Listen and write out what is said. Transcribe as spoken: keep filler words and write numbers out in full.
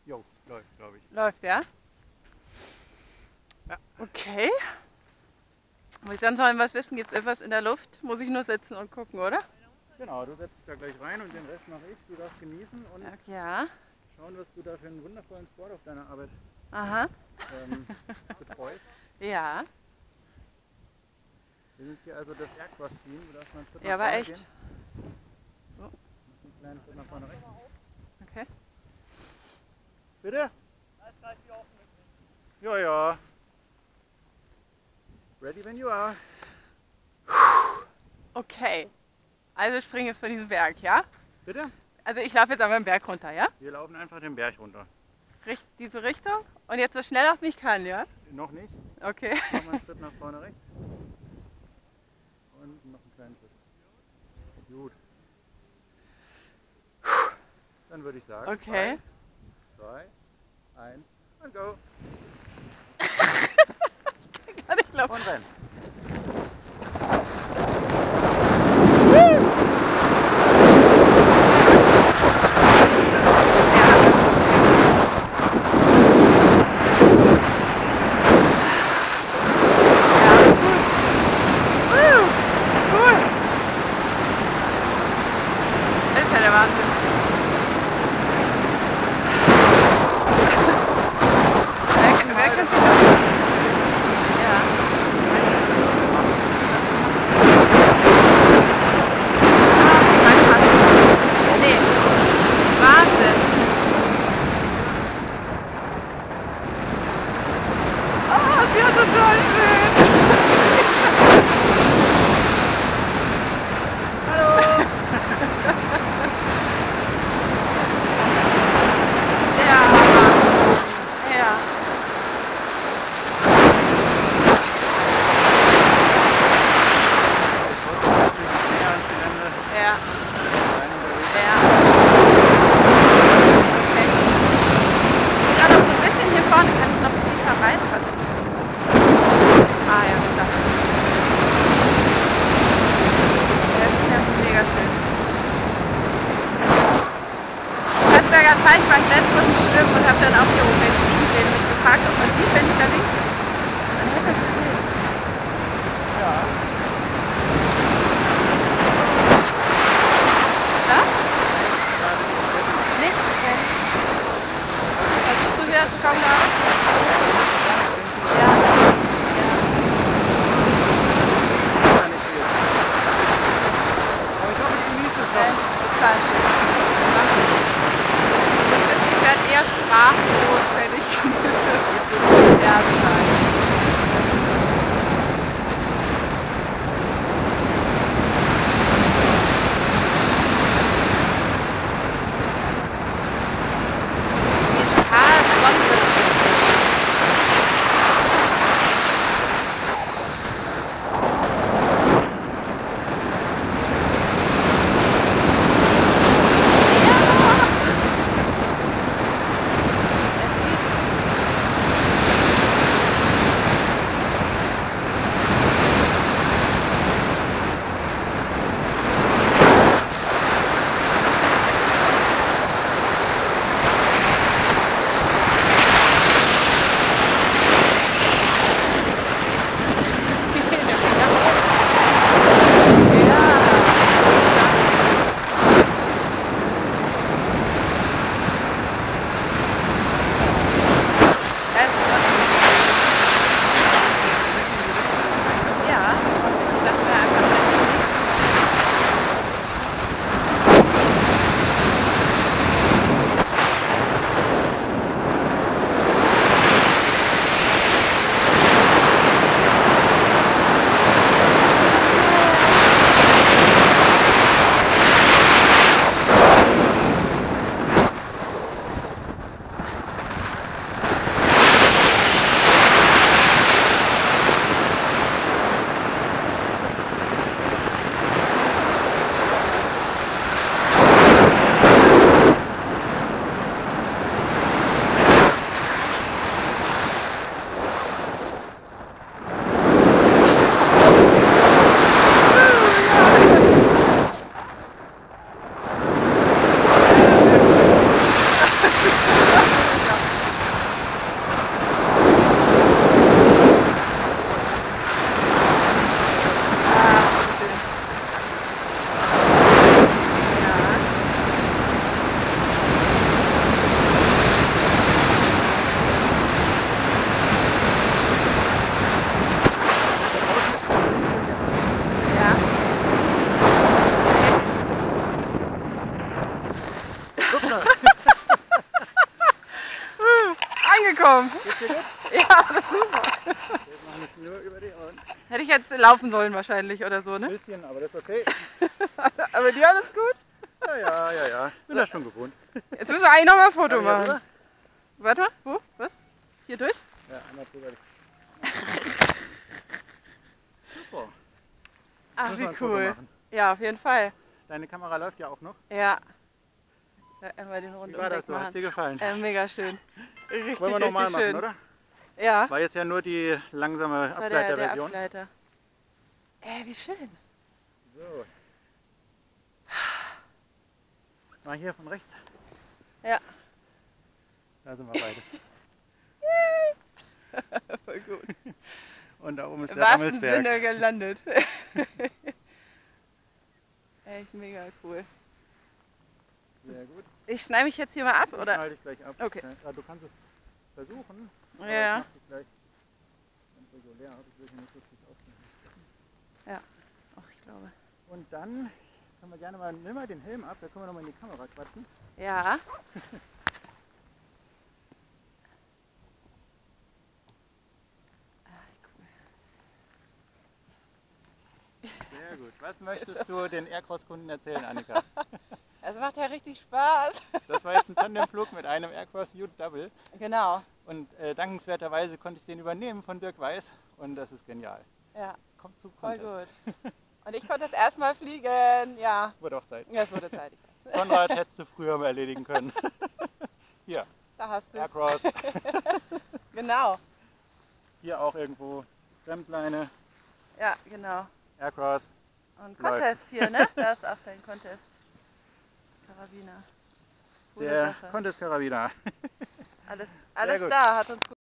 Jo, läuft, glaube ich. Läuft, ja? Ja. Okay. Muss ich sonst noch was wissen? Gibt es etwas in der Luft? Muss ich nur sitzen und gucken, oder? Genau, du setzt dich da gleich rein und den Rest mache ich. Du darfst genießen und Okay, ja. schauen, was du da für einen wundervollen Sport auf deiner Arbeit Aha. ähm, betreust. Ja. Wir sind hier also das Aircross-Team. Du darfst mal einen Schritt Ja, nach aber vorne echt. gehen. So. Einen kleinen Schritt nach vorne rechts. Okay. Bitte? Ja, ja. Ready when you are. Okay. Also springen jetzt von diesem Berg, ja? Bitte? Also ich laufe jetzt einmal den Berg runter, ja? Wir laufen einfach den Berg runter. Richt diese Richtung und jetzt so schnell auf mich kann, ja? Noch nicht. Okay. Noch mal einen Schritt nach vorne rechts. Und noch einen kleinen Schritt. Gut. Dann würde ich sagen, Okay. drei, zwei, eins und go. Kann ich laufen? Und rennen. Das ist ja der Wahnsinn. Wer, wer kennt sich das? Ja. Nee. Wahnsinn. Oh, sie hat total schön. Hallo! Ja. Ja. Näher ans Gelände. Ja. Rein unterwegs. Ja. Okay. Ja, noch so ein bisschen hier vorne. Kann ich noch tiefer rein? Warte. Ah ja, besser. Das ist ja mega schön. Katzberger Teich war ich letztens im Schwimmen und habe dann auch hier oben den Fliegen gesehen und mich gefragt, ob man sieht, wenn ich da winke. Man hätte es gesehen. Ja. Ja? Nicht? Okay. Versuchst du wieder zu kommen, da? Ja. Gar nicht viel. Aber ich hoffe, du genießt es Ja, schon. es ist total schön. Das wissen, ich werde eher sprachlos, wenn ich genieße. Ja, total. Nee, total besonderes angekommen. Geht's dir gut? Ja, das ist super. Jetzt machen wir es nur über die Ohren. Hätte ich jetzt laufen sollen wahrscheinlich oder so, Ein ne? bisschen, aber das ist okay. Aber dir alles gut? Ja, ja, ja, ja. Bin das schon gewohnt. Jetzt müssen wir eigentlich noch mal ein Foto Kann ich hier machen. rüber? Warte mal, wo? Was? Hier durch? Ja, einmal drüber. Super. Ach, Müssen wir wie ein Foto cool. machen. Ja, auf jeden Fall. Deine Kamera läuft ja auch noch. Ja. Ja, einmal den Wie Rundumblick war das so? Hat machen. dir gefallen? Äh, mega schön. Richtig, Wollen wir richtig nochmal machen, schön. oder? Ja. War jetzt ja nur die langsame Das war der, der Ableiterversion. Ableiter. Ey, wie schön. So. Mal hier von rechts. Ja. Da sind wir beide. Voll gut. Und da oben ist Im der wahrsten Rammelsberg. Sinne gelandet. Echt mega cool. Sehr gut. Ich schneide mich jetzt hier mal ab, Ich oder? schneide dich gleich ab. Okay. Ja, du kannst es versuchen. aber Ja. Ich mach dich gleich ganz regulär ab. Ich will hier nicht so viel aufnehmen. Ja. Ach, ich glaube. Und dann können wir gerne mal, nimm mal den Helm ab, da können wir nochmal in die Kamera quatschen. Ja. Sehr gut. Was möchtest du den Aircross-Kunden erzählen, Annika? Es macht ja richtig Spaß. Das war jetzt ein Tandemflug mit einem Aircross Ute Double. Genau. Und äh, dankenswerterweise konnte ich den übernehmen von Dirk Weiß und das ist genial. Ja, Kommt zu voll Contest. gut. Und ich konnte das erstmal fliegen. Ja. Wurde auch Zeit. Ja, es wurde Zeit. Ich weiß. Konrad hättest du früher mal erledigen können. Hier, Da hast du es. Aircross. Genau. Hier auch irgendwo Bremsleine, Ja, genau. Aircross. Und Läuft. Contest hier, ne? Da ist auch dein Contest. Karabiner. Coole Der Sache. Contest Karabiner. Alles, alles gut. da, hat uns gut